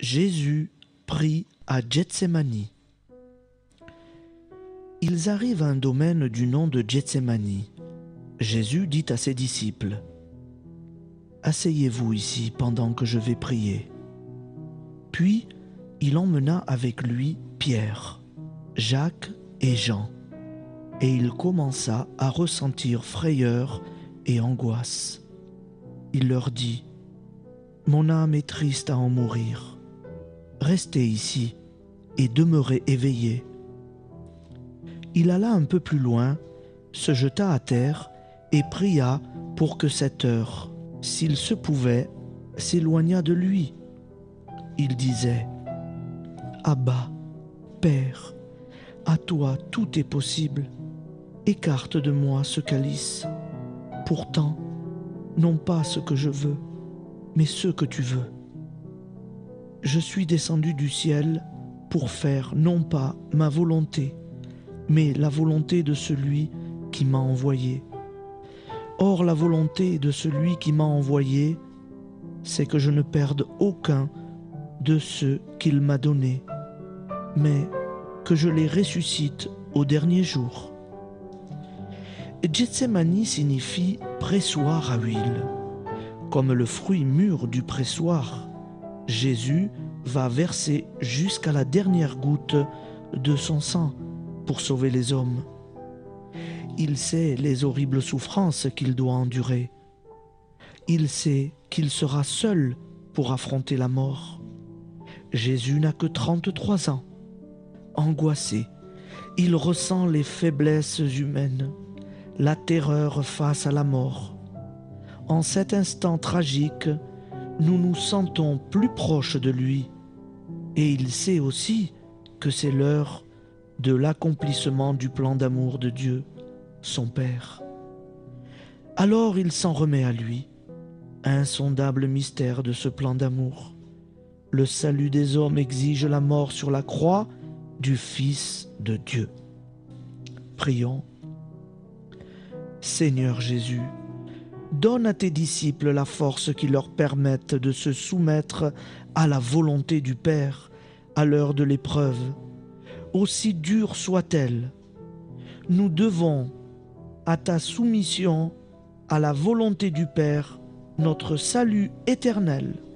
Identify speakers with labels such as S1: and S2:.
S1: Jésus prie à Gethsémani. Ils arrivent à un domaine du nom de Gethsémani. Jésus dit à ses disciples : « Asseyez-vous ici pendant que je vais prier. » Puis il emmena avec lui Pierre, Jacques et Jean, et il commença à ressentir frayeur et angoisse. Il leur dit : « Mon âme est triste à en mourir. Restez ici et demeurez éveillés. » Il alla un peu plus loin, se jeta à terre et pria pour que cette heure, s'il se pouvait, s'éloignât de lui. Il disait : « Abba, Père, à toi tout est possible. Écarte de moi ce calice. Pourtant, non pas ce que je veux, mais ce que tu veux. Je suis descendu du ciel pour faire non pas ma volonté, mais la volonté de celui qui m'a envoyé. Or, la volonté de celui qui m'a envoyé, c'est que je ne perde aucun de ceux qu'il m'a donnés, mais que je les ressuscite au dernier jour. » Gethsémani signifie pressoir à huile. Comme le fruit mûr du pressoir, Jésus va verser jusqu'à la dernière goutte de son sang pour sauver les hommes. Il sait les horribles souffrances qu'il doit endurer. Il sait qu'il sera seul pour affronter la mort. Jésus n'a que 33 ans. Angoissé, il ressent les faiblesses humaines, la terreur face à la mort. En cet instant tragique, nous nous sentons plus proches de lui, et il sait aussi que c'est l'heure de l'accomplissement du plan d'amour de Dieu, son Père. Alors il s'en remet à lui, insondable mystère de ce plan d'amour. Le salut des hommes exige la mort sur la croix du Fils de Dieu. Prions. Seigneur Jésus, donne à tes disciples la force qui leur permette de se soumettre à la volonté du Père à l'heure de l'épreuve, aussi dure soit-elle. Nous devons, à ta soumission, à la volonté du Père, notre salut éternel.